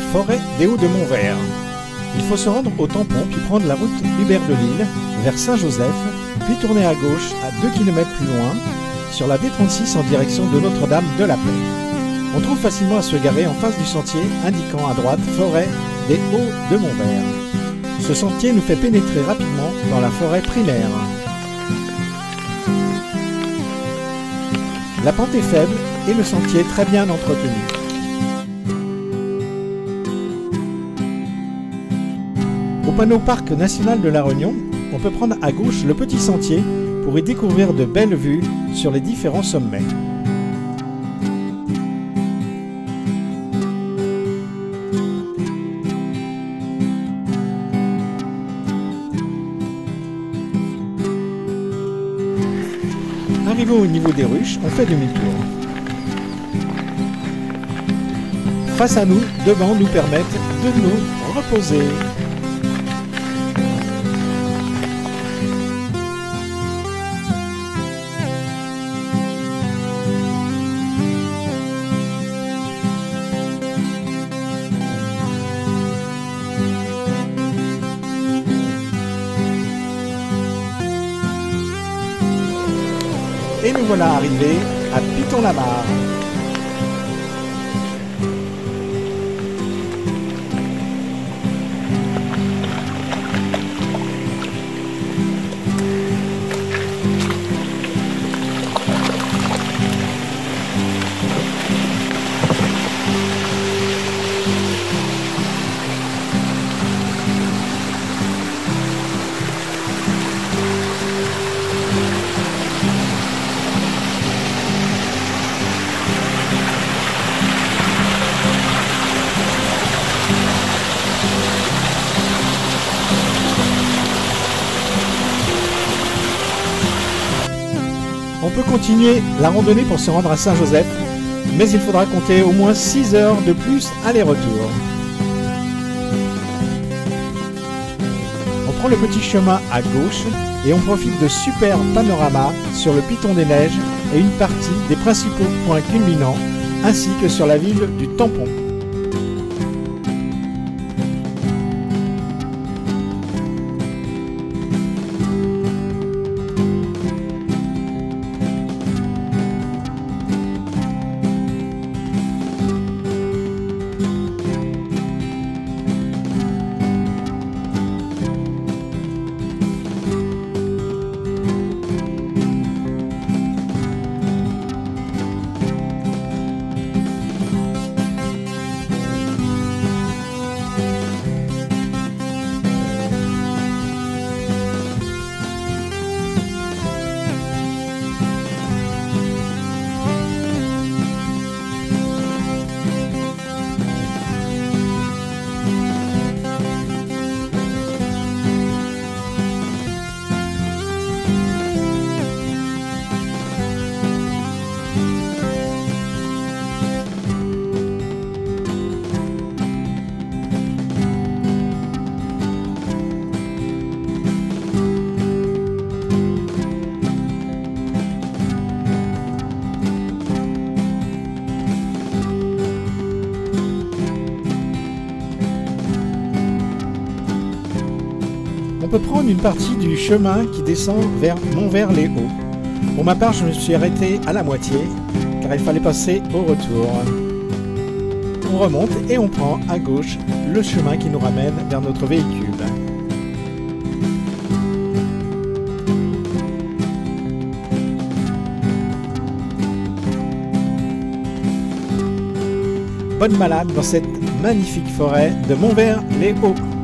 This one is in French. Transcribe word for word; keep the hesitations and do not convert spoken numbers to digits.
forêt des Hauts de Montvert. Il faut se rendre au tampon puis prendre la route Hubert de Lille vers Saint-Joseph, puis tourner à gauche à deux kilomètres plus loin sur la D trente-six en direction de Notre-Dame de la Paix. On trouve facilement à se garer en face du sentier indiquant à droite forêt des Hauts de Montvert. Ce sentier nous fait pénétrer rapidement dans la forêt primaire. La pente est faible et le sentier très bien entretenu. Au panneau Parc national de La Réunion, on peut prendre à gauche le petit sentier pour y découvrir de belles vues sur les différents sommets. Arrivé au niveau des ruches, on fait demi-tour. Face à nous, deux bancs nous permettent de nous reposer. Et nous voilà arrivés à Piton-la-Mare. On peut continuer la randonnée pour se rendre à Saint-Joseph, mais il faudra compter au moins six heures de plus aller-retour. On prend le petit chemin à gauche et on profite de super panoramas sur le Piton des Neiges et une partie des principaux points culminants, ainsi que sur la ville du Tampon. On peut prendre une partie du chemin qui descend vers Montvert-les-Hauts. Pour ma part, je me suis arrêté à la moitié, car il fallait passer au retour. On remonte et on prend à gauche le chemin qui nous ramène vers notre véhicule. Bonne balade dans cette magnifique forêt de Montvert-les-Hauts.